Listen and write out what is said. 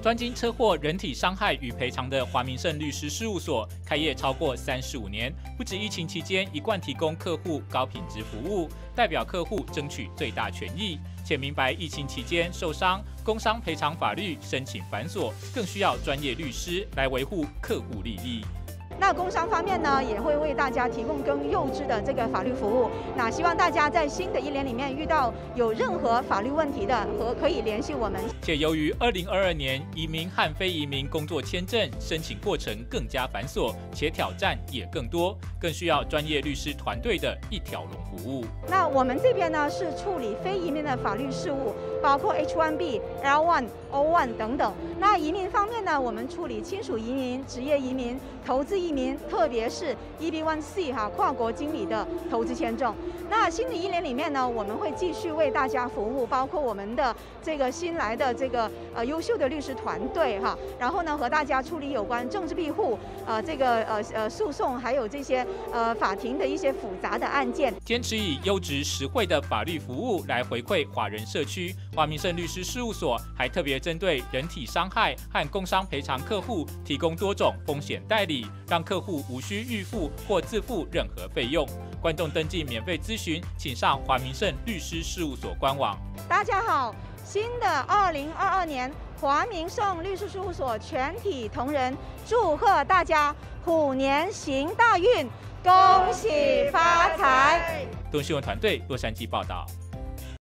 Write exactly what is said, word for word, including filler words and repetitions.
专精车祸、人体伤害与赔偿的华明胜律师事务所，开业超过三十五年，不止疫情期间一贯提供客户高品质服务，代表客户争取最大权益，且明白疫情期间受伤、工伤赔偿法律申请繁琐，更需要专业律师来维护客户利益。 那工商方面呢，也会为大家提供更优质的这个法律服务。那希望大家在新的一年里面遇到有任何法律问题的，和可以联系我们。 且由于二零二二年移民和非移民工作签证申请过程更加繁琐，且挑战也更多，更需要专业律师团队的一条龙服务。 那我们这边呢是处理非移民的法律事务，包括 H 一 B、L 一、O 一 等等。那移民方面呢，我们处理亲属移民、职业移民、投资移民。 特别是 E B 一 C 哈跨国经理的投资签证。那新的一年里面呢，我们会继续为大家服务，包括我们的这个新来的这个呃优秀的律师团队哈，然后呢和大家处理有关政治庇护呃这个呃呃诉讼，还有这些呃法庭的一些复杂的案件。 坚持以优质实惠的法律服务来回馈华人社区，华明胜律师事务所还特别针对人体伤害和工伤赔偿客户提供多种风险代理，让客户 无需预付或自付任何费用。观众登记免费咨询，请上华明胜律师事务所官网。 大家好，新的二零二二年华明胜律师事务所全体同仁祝贺大家虎年行大运，恭喜发财！ 东新闻团队洛杉矶报道。